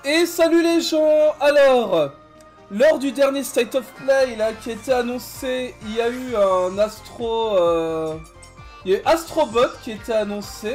Et salut les gens. Alors, lors du dernier State of Play là, qui était annoncé, il y a eu un il y a eu Astrobot qui était annoncé.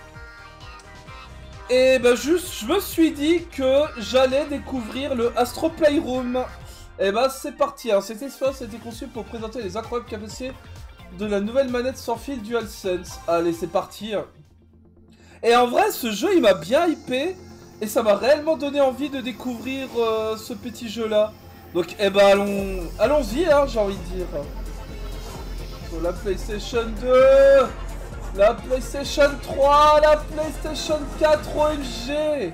Et bah juste, je me suis dit que j'allais découvrir le Astro Playroom. Et bah c'est parti, hein. Cet espace a été conçu pour présenter les incroyables capacités de la nouvelle manette sans fil DualSense. Allez, c'est parti. Et en vrai, ce jeu, il m'a bien hypé. Et ça m'a réellement donné envie de découvrir ce petit jeu-là. Donc, eh ben, allons-y, hein, j'ai envie de dire. Sur la PlayStation 2, la PlayStation 3, la PlayStation 4, OMG.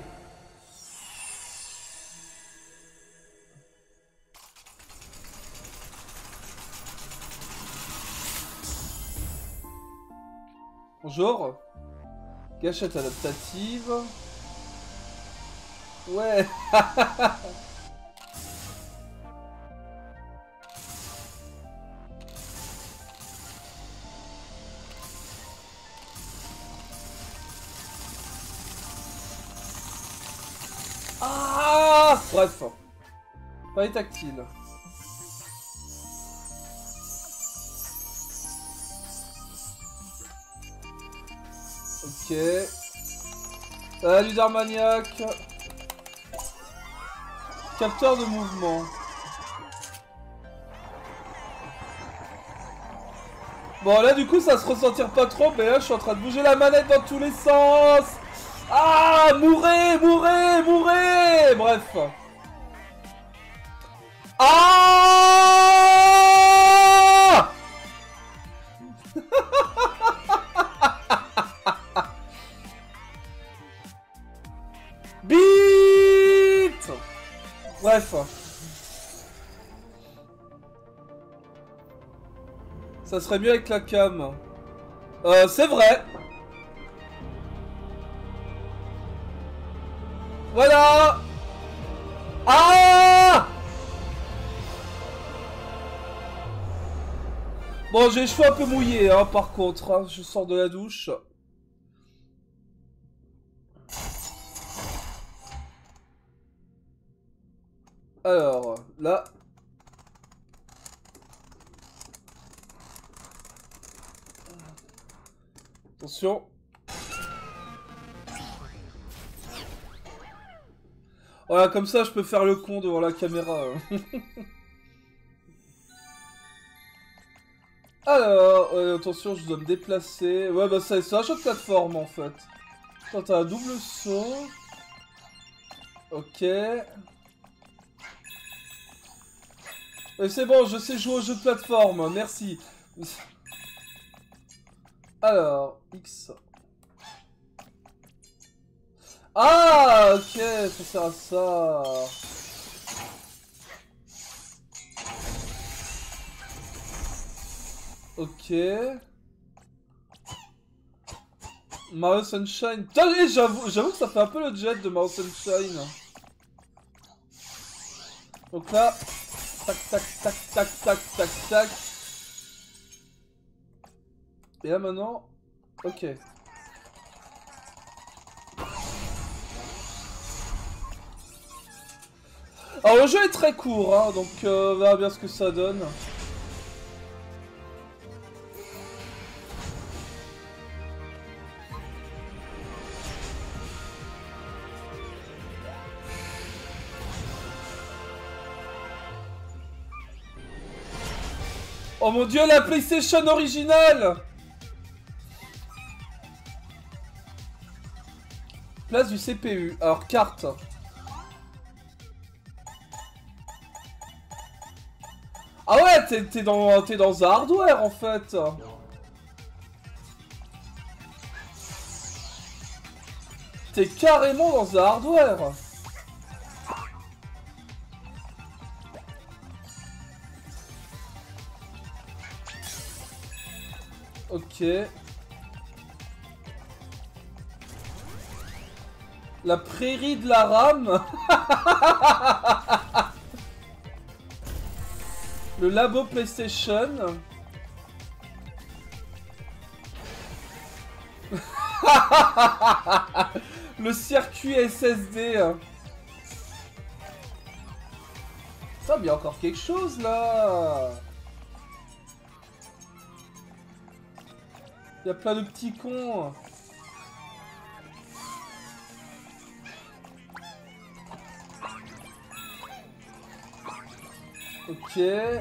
Bonjour. Gâchette adaptative. Ouais. Ah, bref. Pas les tactiles. Ok. Salut Darmaniac. Capteur de mouvement. Bon là du coup ça se ressentir pas trop, mais là je suis en train de bouger la manette dans tous les sens. Ah, mourrez, mourrez, mourrez. Bref. Ah. Bite. Bref. Ça serait mieux avec la cam. C'est vrai. Voilà. Ah. Bon, j'ai les cheveux un peu mouillés, hein, par contre. Hein, je sors de la douche. Alors, là... Attention. Voilà, comme ça, je peux faire le con devant la caméra. Alors, attention, je dois me déplacer. Ouais, bah c'est un jeu de plateforme, en fait. Attends, t'as un double saut. Ok. C'est bon, je sais jouer au jeu de plateforme, merci. Alors, X. Ah, ok, ça sert à ça. Ok. Mario Sunshine. Putain, j'avoue que ça fait un peu le jet de Mario Sunshine. Donc là, tac, tac, tac, tac, tac, tac, tac. Et là maintenant, ok. Alors le jeu est très court, hein, donc on verra bien ce que ça donne. Oh mon dieu, la PlayStation originale! Place du CPU. Alors, carte. Ah ouais, t'es dans un hardware, en fait. T'es carrément dans un hardware. Ok. La prairie de la rame. Le labo PlayStation. Le circuit SSD. Putain, mais il y a encore quelque chose là. Il y a plein de petits cons. Ok.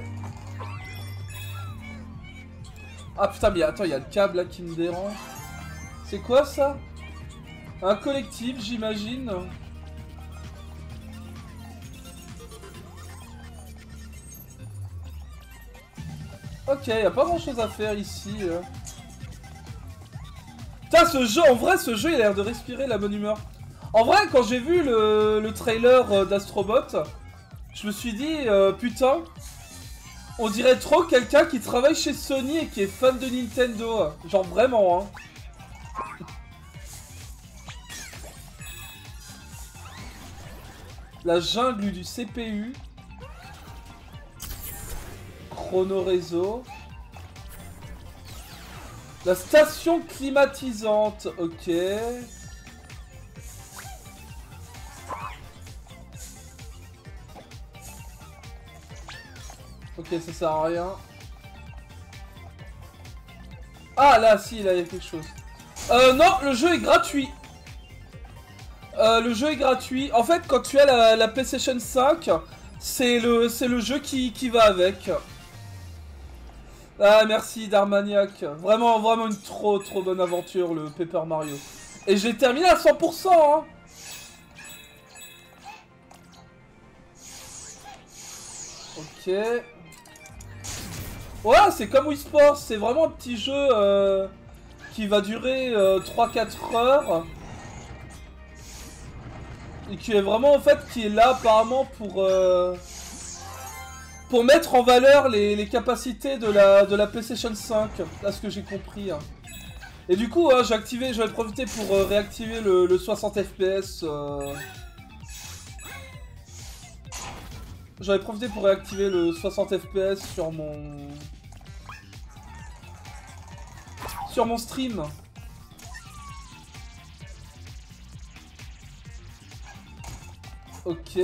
Ah putain, mais attends, il y a le câble là qui me dérange. C'est quoi ça? Un collectif, j'imagine. Ok, y a pas grand chose à faire ici. Putain, ce jeu, en vrai, ce jeu, il a l'air de respirer la bonne humeur. En vrai, quand j'ai vu le trailer d'Astrobot, je me suis dit, putain, on dirait trop quelqu'un qui travaille chez Sony et qui est fan de Nintendo. Genre vraiment, hein. La jungle du CPU. Chrono réseau. La station climatisante, ok. Ok, ça sert à rien. Ah là, si, là, il y a quelque chose. Non, le jeu est gratuit. Le jeu est gratuit. En fait, quand tu as la PlayStation 5, c'est le jeu qui va avec. Ah, merci Darmaniac. Vraiment, vraiment une trop bonne aventure, le Paper Mario. Et j'ai terminé à 100%, hein. Ok. Ouais, c'est comme Wii Sports, c'est vraiment un petit jeu qui va durer 3-4 heures. Et qui est vraiment, en fait, qui est là apparemment pour mettre en valeur les capacités de la PlayStation 5, là ce que j'ai compris. Hein. Et du coup, j'avais profité pour réactiver le 60 FPS. J'avais profité pour réactiver le 60 FPS sur mon stream. Ok.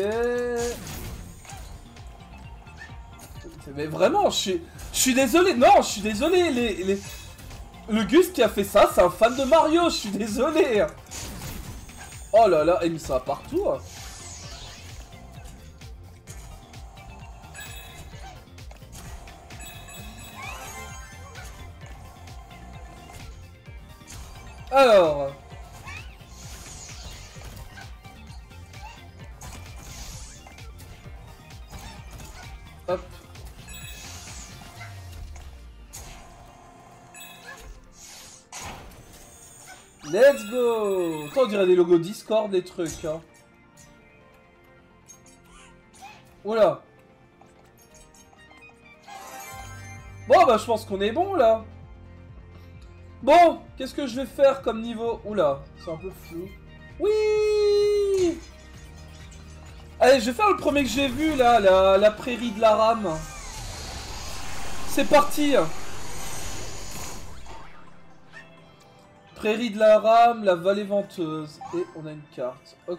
Mais vraiment, je suis désolé. Non, je suis désolé. Le Gus qui a fait ça, c'est un fan de Mario. Je suis désolé. Oh là là, il met ça partout. Alors. Hop. Let's go! Attends, on dirait des logos Discord, des trucs, hein. Oula. Bon, bah, je pense qu'on est bon, là. Bon, qu'est-ce que je vais faire comme niveau? Oula, c'est un peu flou. Oui! Allez, je vais faire le premier que j'ai vu, là, la prairie de la rame. C'est parti! Prairie de la rame, la vallée venteuse. Et on a une carte. Ok.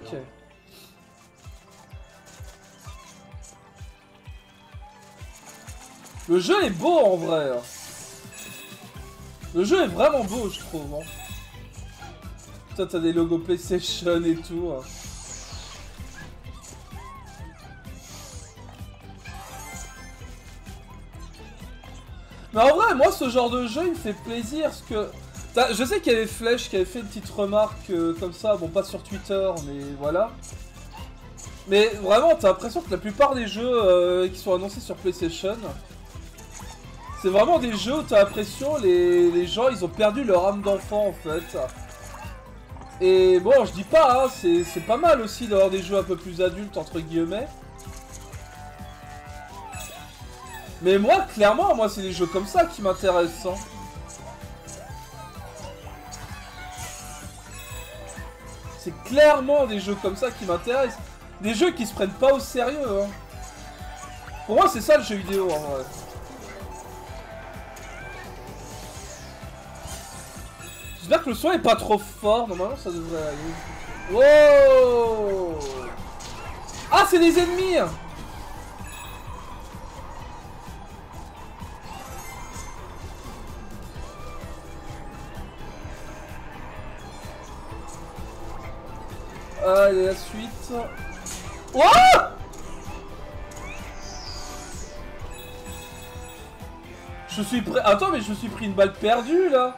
Le jeu est beau en vrai. Le jeu est vraiment beau, je trouve. Hein. Putain, t'as des logos PlayStation et tout. Hein. Mais en vrai, moi, ce genre de jeu, il me fait plaisir parce que... Je sais qu'il y avait Flèche qui avait fait une petite remarque comme ça, bon pas sur Twitter, mais voilà. Mais vraiment, t'as l'impression que la plupart des jeux qui sont annoncés sur PlayStation, c'est vraiment des jeux où t'as l'impression les gens ils ont perdu leur âme d'enfant en fait. Et bon, je dis pas, hein, c'est pas mal aussi d'avoir des jeux un peu plus adultes entre guillemets. Mais moi, clairement, moi c'est des jeux comme ça qui m'intéressent. Hein. C'est clairement des jeux comme ça qui m'intéressent. Des jeux qui se prennent pas au sérieux. Hein. Pour moi, c'est ça le jeu vidéo en vrai. J'espère que le son est pas trop fort. Normalement, ça devrait aller. Wow! Ah, c'est des ennemis! Allez, la suite. Ouah! Je suis prêt. Attends, mais je me suis pris une balle perdue là.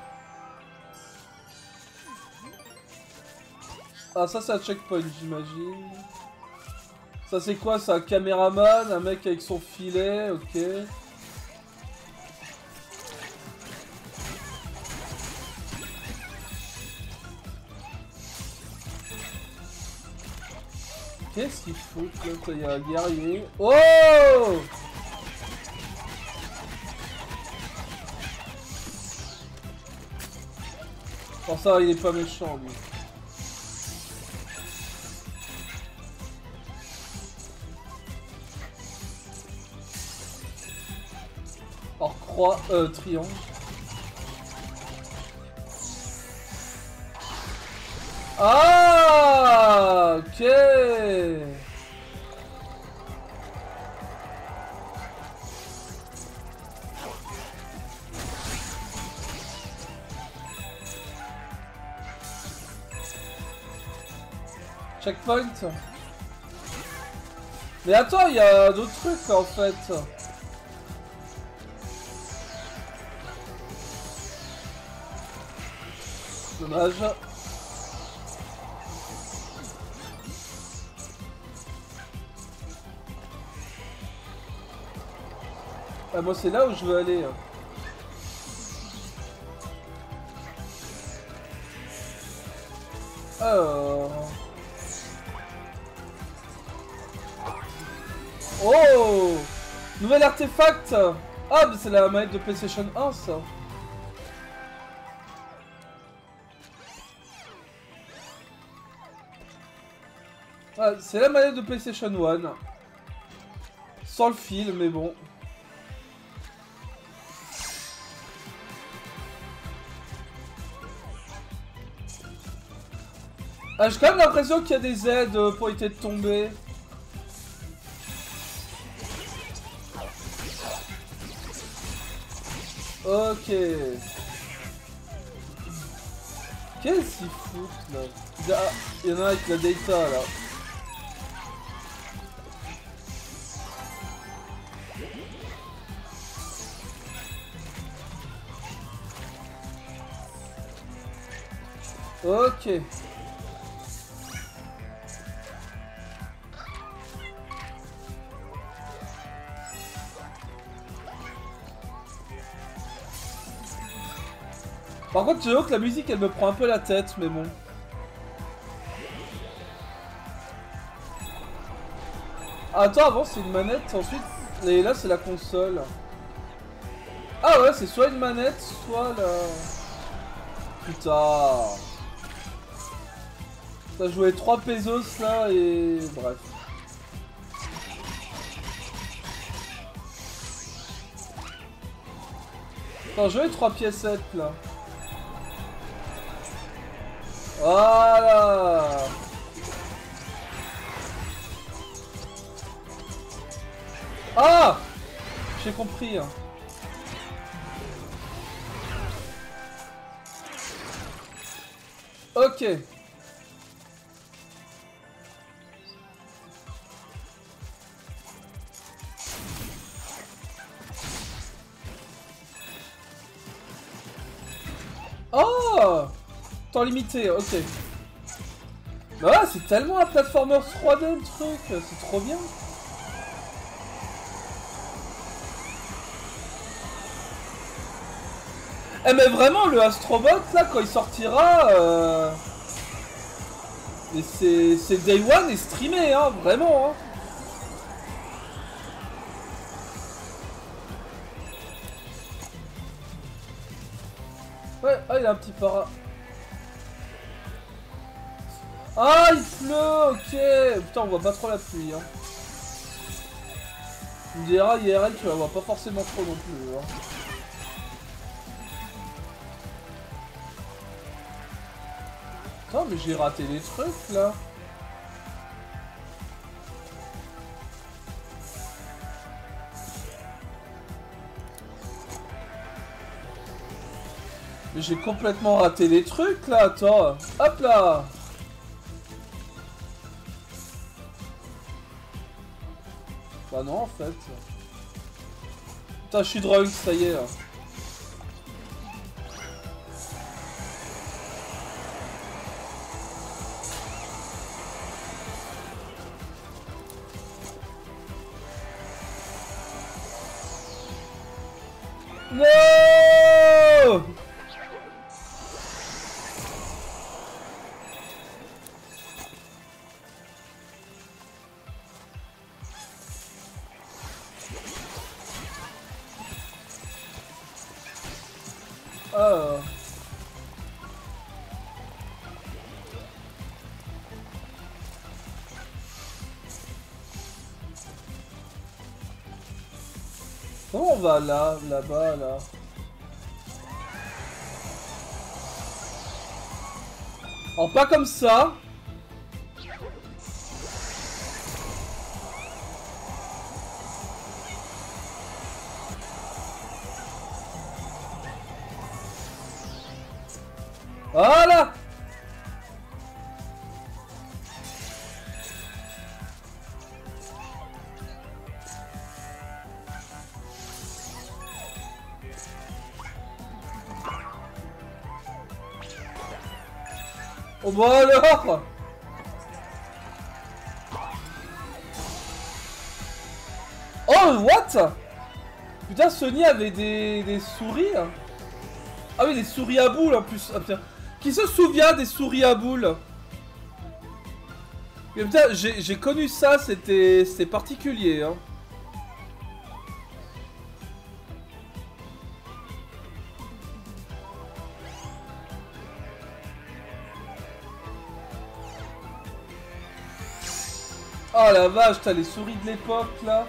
Ah, ça c'est un checkpoint, j'imagine. Ça c'est quoi? C'est un caméraman, un mec avec son filet, ok. Qu'est-ce qu'il faut? Là, il y a un guerrier. Oh! Pour ça, il est pas méchant, lui. Or, croix, triangle. Ah, ok. Checkpoint. Mais attends, il y a d'autres trucs en fait. Dommage. Ah, moi c'est là où je veux aller. Alors... Oh! Nouvel artefact! Ah, mais c'est la manette de PlayStation 1 ça. Ah, c'est la manette de PlayStation 1. Sans le fil, mais bon. Ah, j'ai quand même l'impression qu'il y a des aides pour éviter de tomber. Ok. Qu'est-ce qu'ils foutent là? Ah, il y en a un avec la data là. Ok. Par contre, j'avoue que la musique elle me prend un peu la tête, mais bon. Attends, avant c'est une manette, ensuite. Et là c'est la console. Ah ouais, c'est soit une manette, soit la. Putain. T'as joué 3 pesos là et. Bref. Attends, joué 3 piécettes là. Voilà. Ah! J'ai compris. Ok. Oh! Temps limité, ok. Bah c'est tellement un platformer 3D le truc, c'est trop bien. Eh mais vraiment le Astrobot là quand il sortira et c'est Day One et streamé hein, vraiment hein. Ouais, ah il a un petit para. Ah il pleut, ok. Putain on voit pas trop la pluie hein. Tu me diras IRL tu la vois pas forcément trop non plus hein. Attends mais j'ai raté les trucs là. Mais j'ai complètement raté les trucs là, attends. Hop là. Bah non en fait. Putain je suis drunk, ça y est là. Non. Ah. Comment on va là, là-bas, là? Alors pas comme ça. Voilà. Oh bah alors. Oh what? Putain Sony avait des souris. Ah oui des souris à boules en plus. Ah, putain. Qui se souvient des souris à boules? Mais putain j'ai connu ça, c'était particulier hein. Oh la vache, t'as les souris de l'époque là.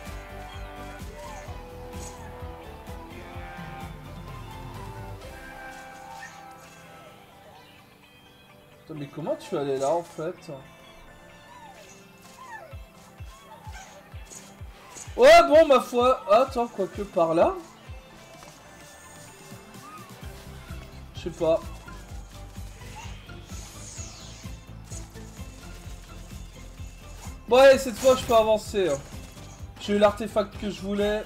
Putain, mais comment tu allais là en fait? Ouais bon ma foi. Attends, quoique par là. Je sais pas. Bon allez, cette fois je peux avancer. J'ai eu l'artefact que je voulais.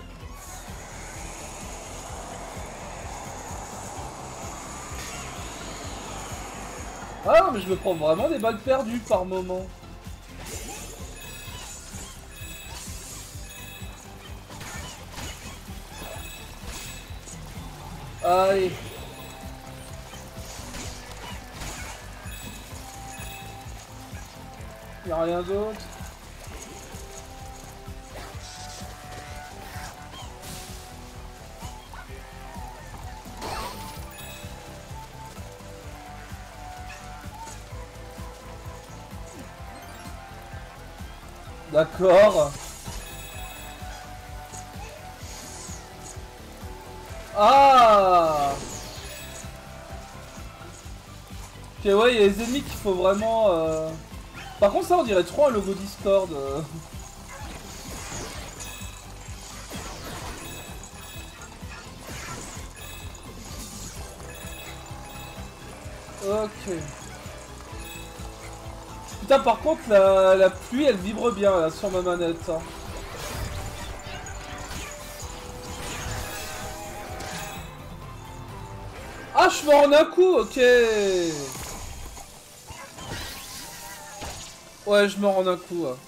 Ah non mais je me prends vraiment des balles perdues par moment. Allez. Y'a rien d'autre. D'accord. Ah. Ok ouais, il y a les ennemis qu'il faut vraiment... Par contre ça on dirait trop un logo Discord. Ok. Putain par contre la pluie elle vibre bien là sur ma manette. Hein. Ah je meurs en un coup, ok. Ouais je meurs en un coup. Ouais.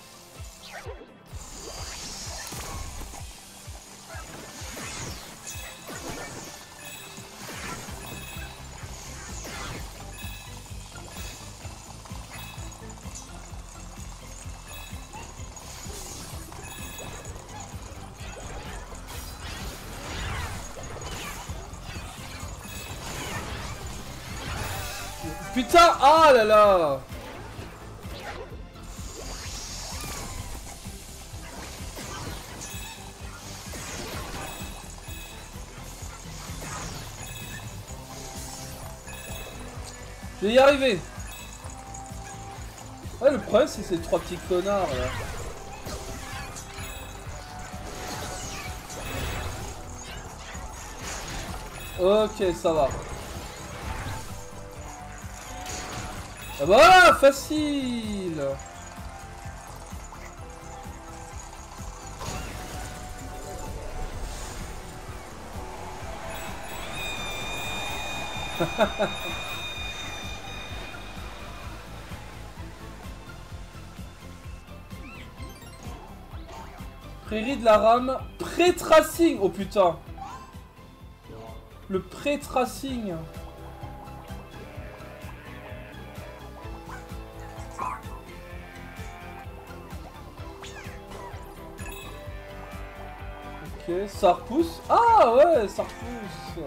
Putain, ah là là. Je vais y arriver. Ouais, le problème c'est ces trois petits connards là. Ok, ça va. Ah bah, facile. Prairie de la rame. Pré-tracing. Oh putain. Le pré-tracing. Ok, ça repousse. Ah ouais, ça repousse.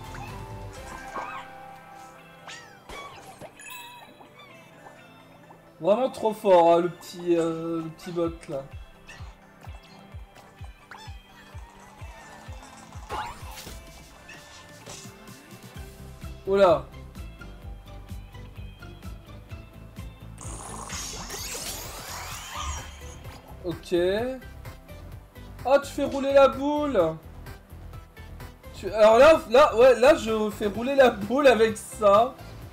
Vraiment trop fort, hein, le petit bot là. Oh là. Ok. Ah, tu fais rouler la boule. Alors là, je fais rouler la boule avec ça.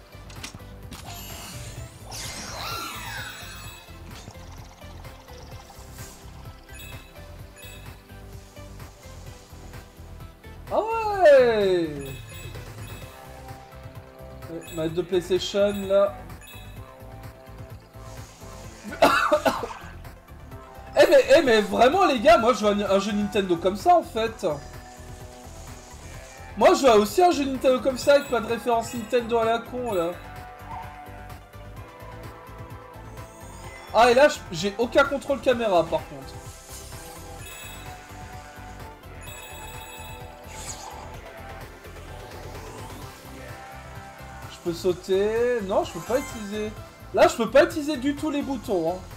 Ah ouais. Manette de PlayStation là. mais vraiment les gars, moi je veux un jeu Nintendo comme ça en fait. Moi je veux aussi un jeu Nintendo comme ça avec pas de référence Nintendo à la con là. Ah et là j'ai aucun contrôle caméra par contre. Je peux sauter. Non, je peux pas utiliser. Là je peux pas utiliser du tout les boutons hein.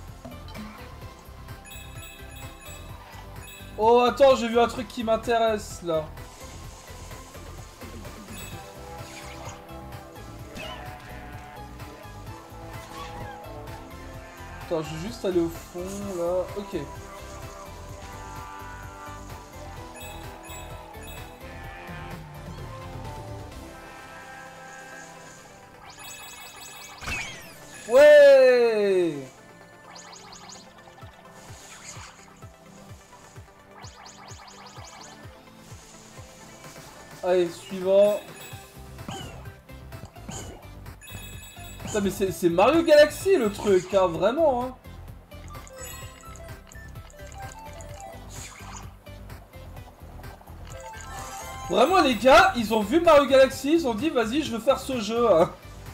Oh attends, j'ai vu un truc qui m'intéresse là. Attends, je vais juste aller au fond là. Ok. Ouais. Allez, suivant. Putain, mais c'est Mario Galaxy le truc, hein, vraiment, hein. Vraiment, les gars, ils ont vu Mario Galaxy, ils ont dit, vas-y, je veux faire ce jeu, hein.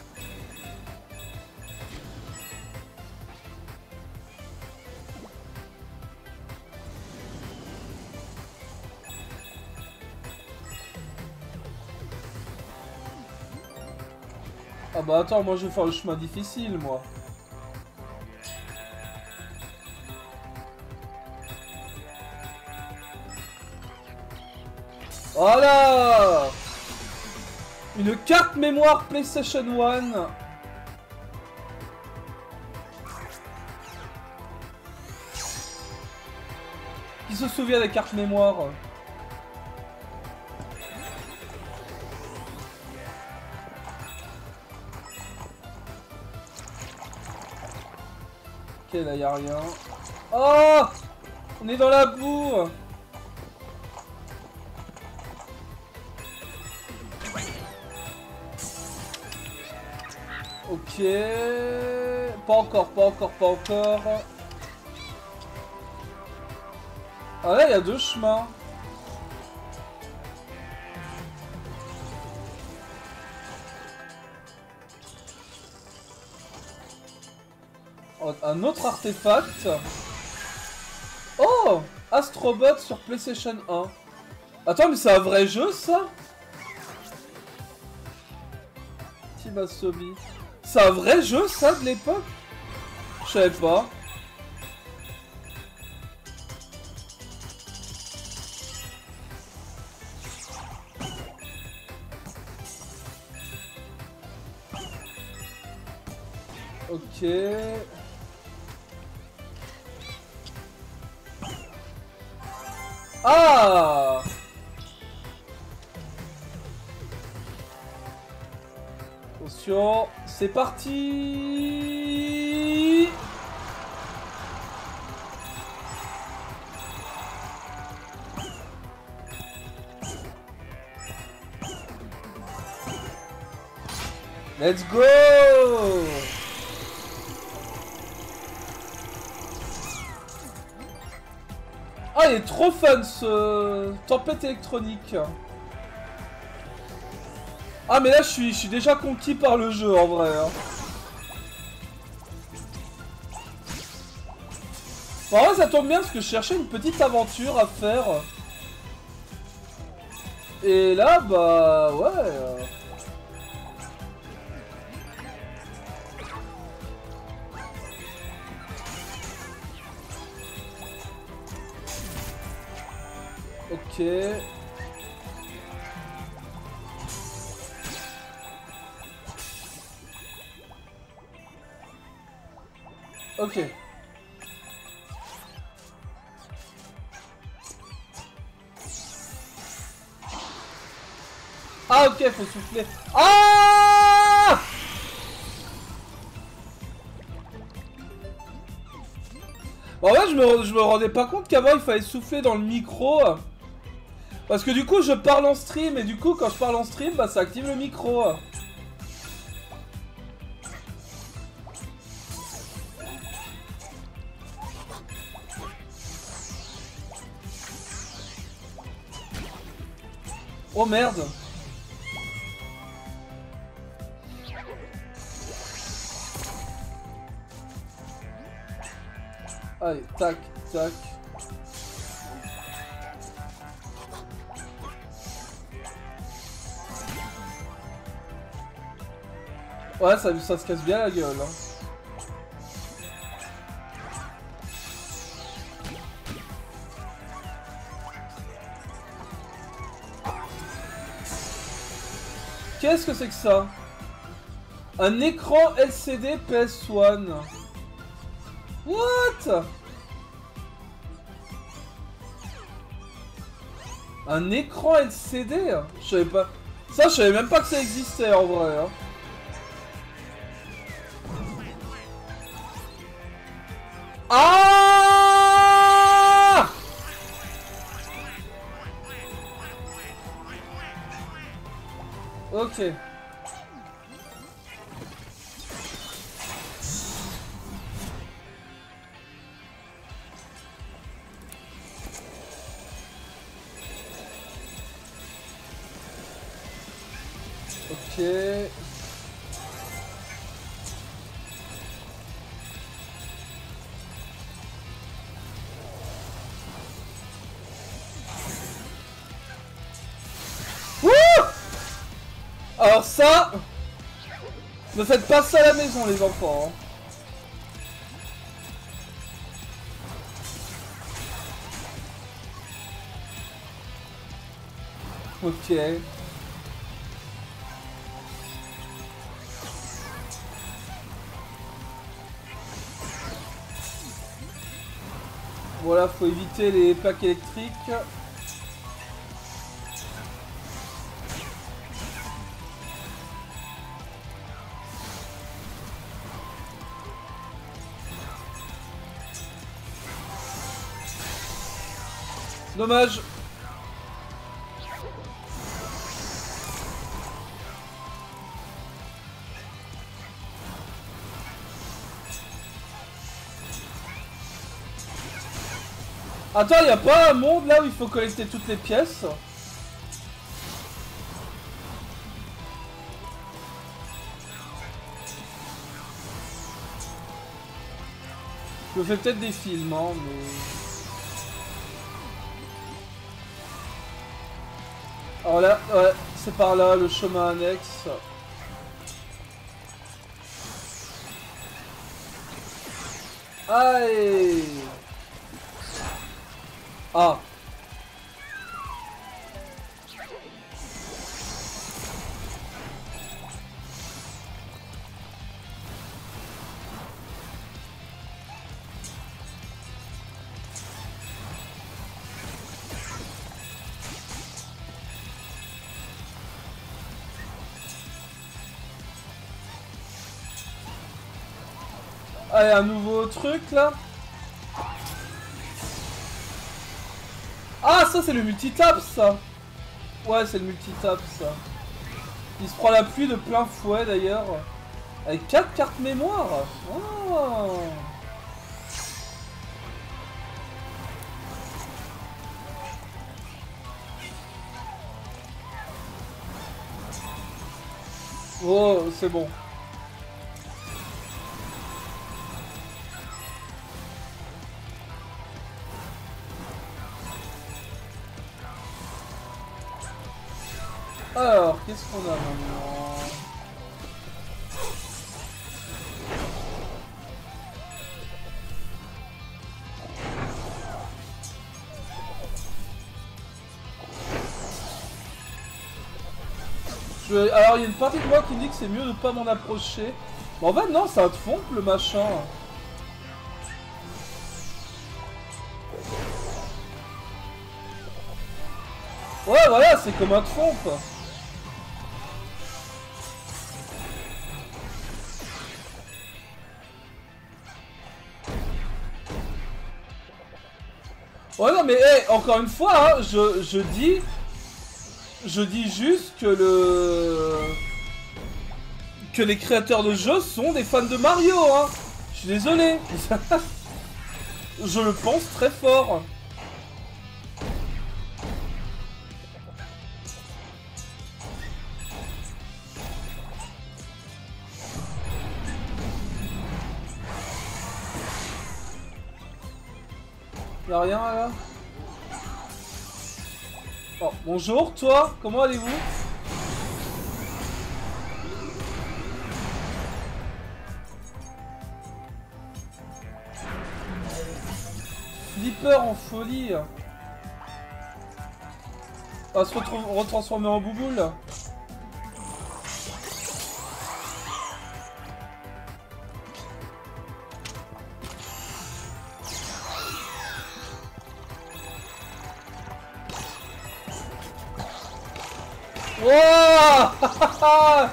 Ah bah attends, moi je vais faire le chemin difficile, moi. Voilà. Une carte mémoire PlayStation 1. Qui se souvient des cartes mémoire? Ok, là y a rien. Oh! On est dans la boue! Ok. Pas encore, pas encore, pas encore. Ah là, il y a deux chemins. Oh, un autre artefact. Oh! Astrobot sur PlayStation 1. Attends, mais c'est un vrai jeu, ça? Team Asobi. C'est un vrai jeu, ça, de l'époque? Je savais pas. Ok. Ah! Attention, c'est parti! Let's go! Ah, il est trop fun ce tempête électronique. Ah, mais là, je suis déjà conquis par le jeu en vrai. Hein. Bon, en vrai, ça tombe bien parce que je cherchais une petite aventure à faire. Et là, bah, ouais. Ok. Ok. Ah ok, faut souffler. Ah! Bon, en vrai, je me rendais pas compte qu'avant il fallait souffler dans le micro. Parce que du coup, je parle en stream et du coup, quand je parle en stream, bah ça active le micro. Oh merde. Allez, tac, tac. Ouais, ça se casse bien la gueule. Hein. Qu'est-ce que c'est que ça? Un écran LCD PS1. What? Un écran LCD? Je savais pas. Ça, je savais même pas que ça existait en vrai. Hein. Ah! Ok. Ok. Wouh! Alors ça... Ne faites pas ça à la maison les enfants. Hein. Ok. Voilà, faut éviter les plaques électriques. Dommage. Attends, y a pas un monde là où il faut collecter toutes les pièces? Je me fais peut-être des films, hein, mais... Alors là, ouais, c'est par là, le chemin annexe. Aïe! Ah! Allez, un nouveau truc là. Ah, ça c'est le multitap ça. Ouais, c'est le multitap ça. Il se prend la pluie de plein fouet d'ailleurs. Avec 4 cartes mémoire. Oh. Oh, c'est bon. Alors, qu'est-ce qu'on a maintenant? Alors, il y a une partie de moi qui dit que c'est mieux de pas m'en approcher. Mais en fait, non, ça te fond le machin. Ouais, voilà, c'est comme un de fond, quoi. Ouais, non, mais hey, encore une fois, hein, je dis juste que les créateurs de jeux sont des fans de Mario, hein. Je suis désolé. Je le pense très fort. Y'a rien là? Oh, bonjour, toi, comment allez-vous? Flipper en folie. On va se retransformer en bouboule. Wouah.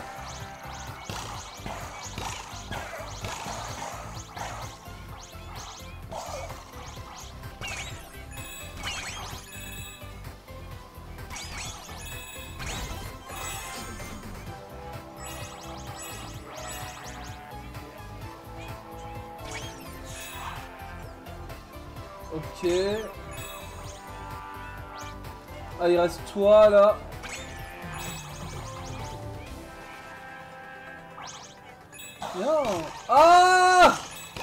Ok. Ah, il reste toi là. Bien. Ah!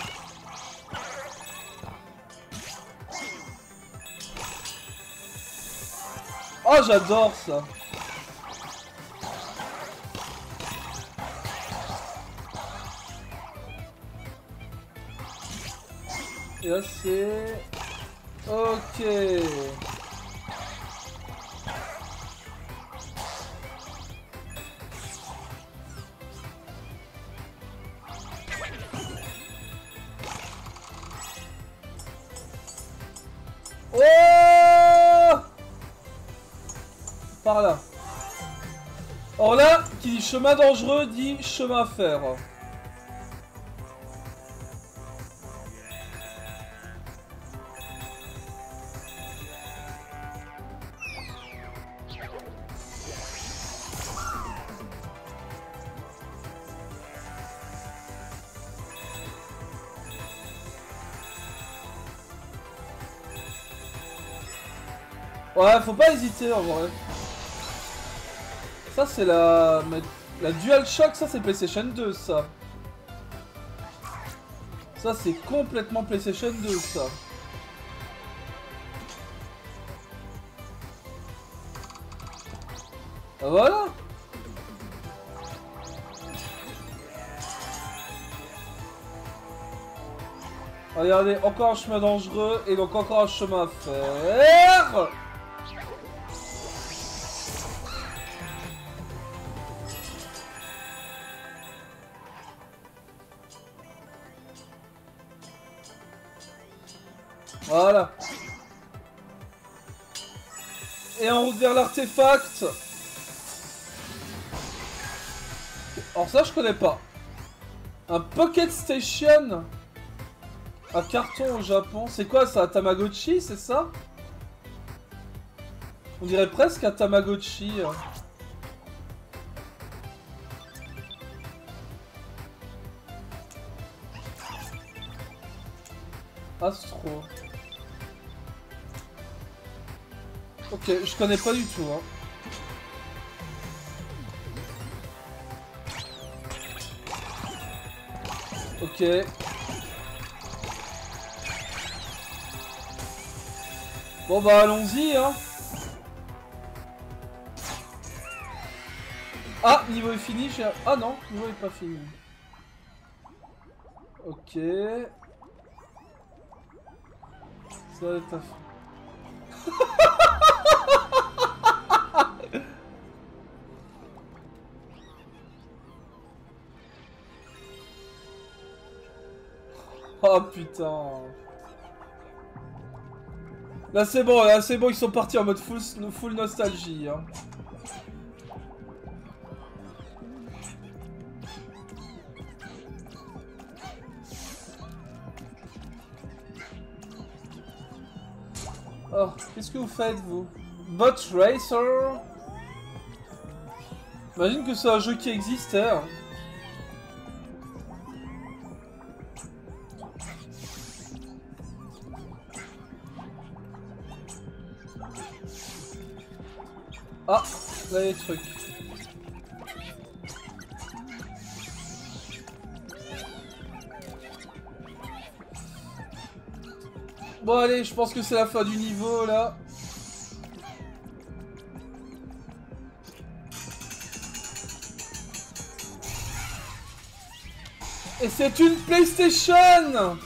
Oh, j'adore ça. Et là c'est... Ok. Oh! Par là. Or là, qui dit chemin dangereux dit chemin à faire. Ouais, faut pas hésiter en vrai. Ça c'est la DualShock, ça c'est PlayStation 2 ça. Ça c'est complètement PlayStation 2 ça. Ah, voilà. Regardez, encore un chemin dangereux et donc encore un chemin à faire. Voilà. Et en route vers l'artefact. Alors ça je connais pas. Un Pocket Station. Un carton au Japon. C'est quoi ça? Un Tamagotchi, c'est ça? On dirait presque un Tamagotchi. Astro. Ok, je connais pas du tout, hein. Ok. Bon bah allons-y, hein. Ah, niveau est fini, j'ai... Ah non, niveau est pas fini. Ok. Ça va être... Oh putain. Là c'est bon, ils sont partis en mode full nostalgie, hein. Oh, qu'est-ce que vous faites, vous? Bot Racer? J'imagine que c'est un jeu qui existait, hein. Ah, là il y a des trucs. Bon allez, je pense que c'est la fin du niveau là. Et c'est une PlayStation!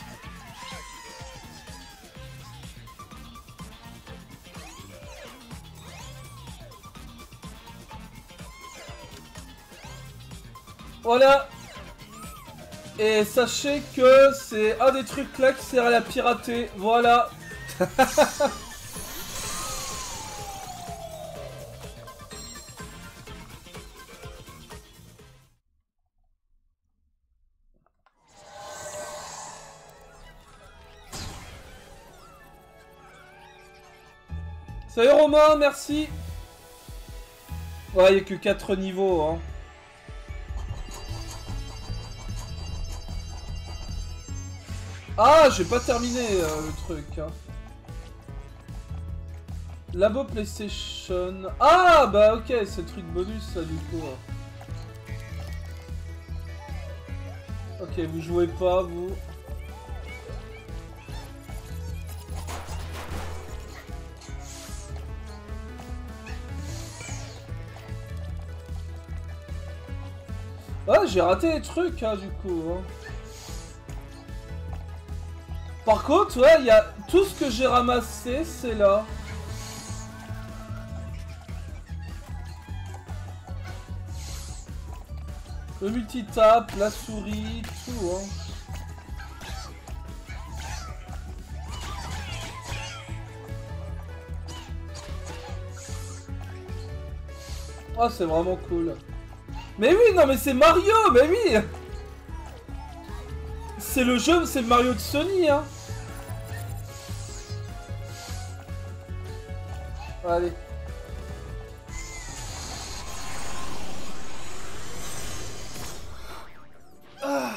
Voilà. Et sachez que c'est un des trucs là qui sert à la pirater. Voilà. Salut Romain, merci. Ouais, il n'y a que 4 niveaux, hein. Ah, j'ai pas terminé le truc, hein. Labo PlayStation. Ah, bah ok, c'est le truc bonus, ça, du coup. Ok, vous jouez pas, vous. Ah, j'ai raté les trucs, hein, du coup. Hein. Par contre, ouais, il y a tout ce que j'ai ramassé, c'est là. Le multitap, la souris, tout, hein. Ah, c'est vraiment cool. Mais oui, non, mais c'est Mario, mais oui. C'est le jeu, c'est le Mario de Sony, hein. Allez. Ah.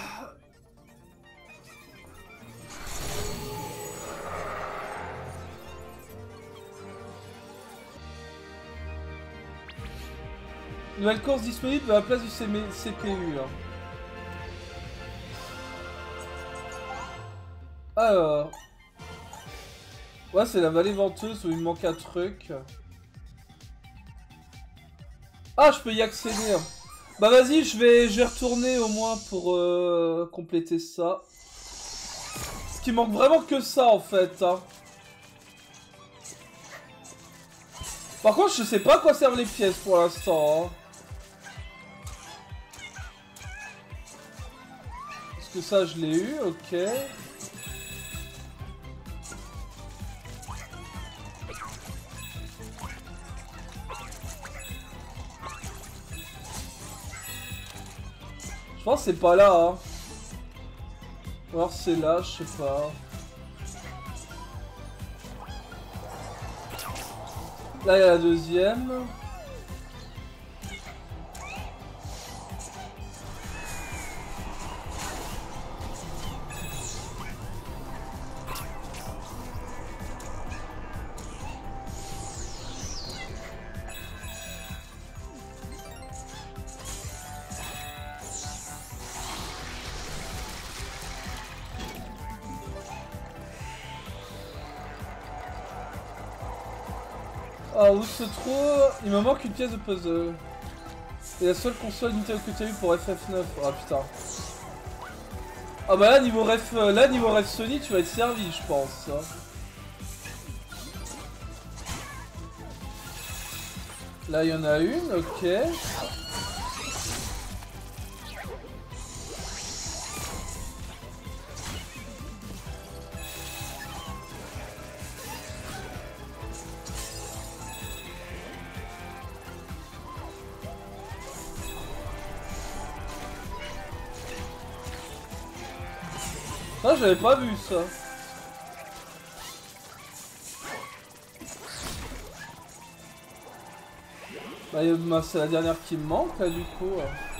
Nouvelle course disponible à la place du CPU. Hein. Alors... Ouais, c'est la vallée venteuse où il me manque un truc. Ah, je peux y accéder. Hein. Bah vas-y, je vais retourner au moins pour compléter ça. Ce qui manque vraiment que ça en fait. Hein. Par contre, je sais pas à quoi servent les pièces pour l'instant. Hein. Parce que ça, je l'ai eu, ok. Je pense que c'est pas là, hein. Ou alors c'est là, je sais pas. Là, il y a la deuxième. Ah, où se trouve... Il me manque une pièce de puzzle. Et la seule console Nintendo que tu as eu pour FF9. Ah putain. Ah bah là niveau ref Sony tu vas être servi je pense. Là il y en a une, ok. Ah, j'avais pas vu ça. Bah, c'est la dernière qui me manque là du coup.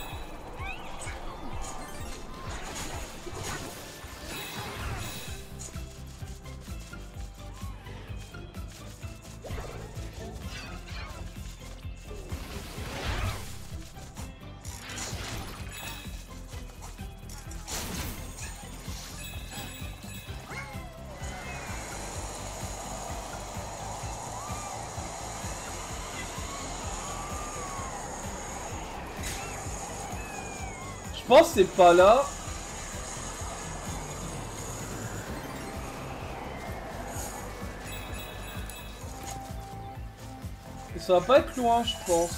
Je pense que c'est pas là. Et ça va pas être loin, je pense.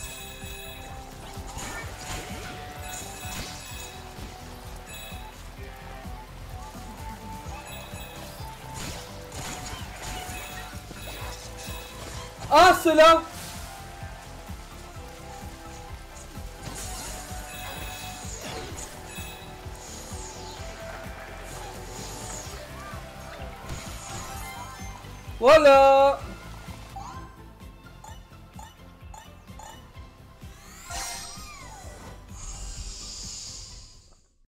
Ah, c'est là! Voilà!